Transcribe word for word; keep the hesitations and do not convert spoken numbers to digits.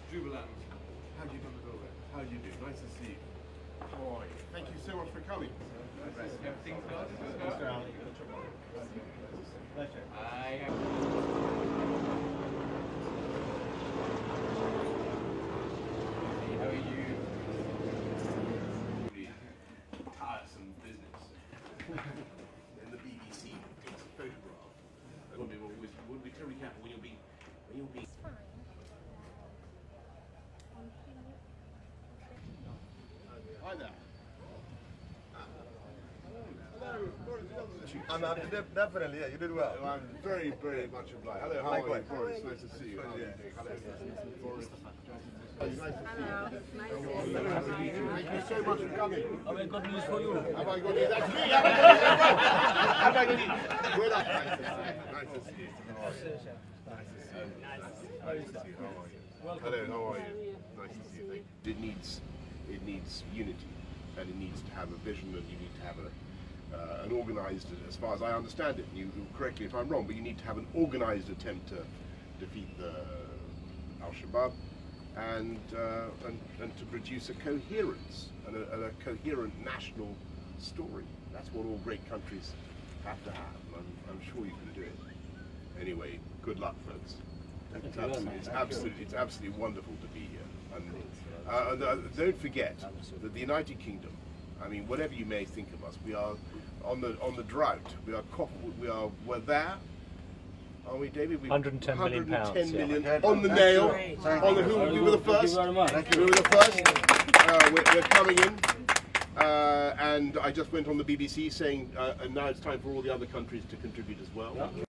Jubilant. How do you do, Duubay? How do you do? Nice to see you. How are you? Thank you so much for coming. Everything's good. Pleasure. I have. How are you? Really tiresome business. And the B B C takes a photograph. And we'll be, we'll be terribly careful when you'll be when you'll be. Hi there. I'm, I'm definitely, yeah, you did well. I'm very, very much obliged. Hello, how Likewise. are you? It's nice to see you. How are you doing? Hello, Boris. Hello, nice to see you. Thank you so much for coming. Have I got news for you? Have I got news? That's me! Have I got news? Good luck. Nice to see you. Nice to see you. Nice to see you. Nice to see you. How are you? Hello, how are you? Nice to see you. Thank you. It needs, it needs unity, and it needs to have a vision, and you need to have a Uh, an organised, as far as I understand it, and you correct me if I'm wrong, but you need to have an organised attempt to defeat the Al-Shabaab and, uh, and and to produce a coherence and a, and a coherent national story. That's what all great countries have to have, and I'm, I'm sure you can do it. Anyway, good luck, folks. It's absolutely, it's absolutely, it's absolutely wonderful to be here. And uh, and, uh, don't forget that the United Kingdom, I mean, whatever you may think of us, we are on the on the drought. We are we are we're there. Are we, David? We, one hundred ten million pounds. one hundred ten million yeah. on the nail. On the who? We were the first. We were the first. Uh, we're, we're coming in. Uh, and I just went on the B B C saying, uh, and now it's time for all the other countries to contribute as well.